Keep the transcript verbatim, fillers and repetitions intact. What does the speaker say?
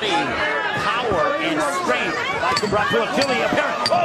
body, power, and strength. Like brought to Achille, apparent. Oh,